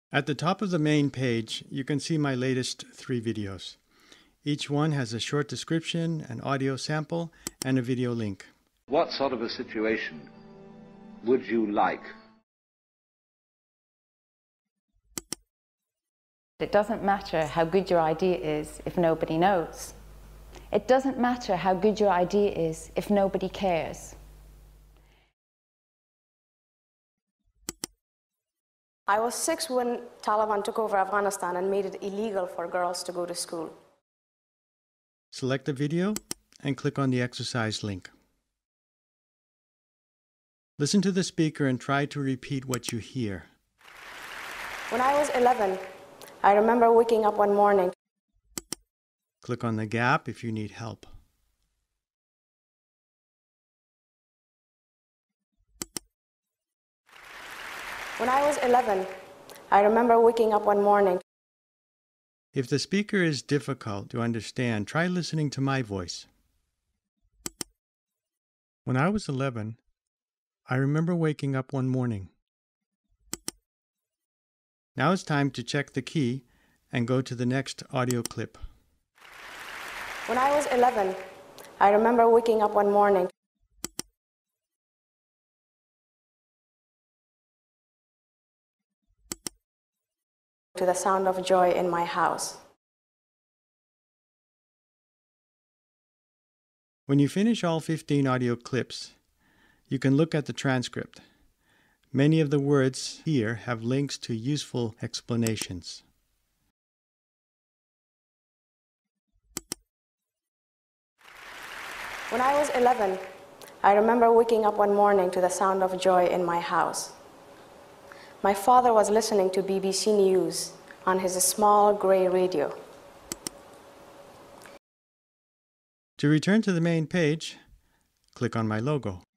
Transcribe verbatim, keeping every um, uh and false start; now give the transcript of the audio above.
At the top of the main page, you can see my latest three videos. Each one has a short description, an audio sample, and a video link. What sort of a situation would you like? It doesn't matter how good your idea is if nobody knows. It doesn't matter how good your idea is if nobody cares. I was six when Taliban took over Afghanistan and made it illegal for girls to go to school. Select the video and click on the exercise link. Listen to the speaker and try to repeat what you hear. When I was eleven, I remember waking up one morning. Click on the gap if you need help. When I was eleven, I remember waking up one morning. If the speaker is difficult to understand, try listening to my voice. When I was eleven, I remember waking up one morning. Now it's time to check the key and go to the next audio clip. When I was eleven, I remember waking up one morning. To the sound of joy in my house. When you finish all fifteen audio clips, you can look at the transcript. Many of the words here have links to useful explanations. When I was eleven, I remember waking up one morning to the sound of joy in my house. My father was listening to B B C News on his small grey radio. To return to the main page, click on my logo.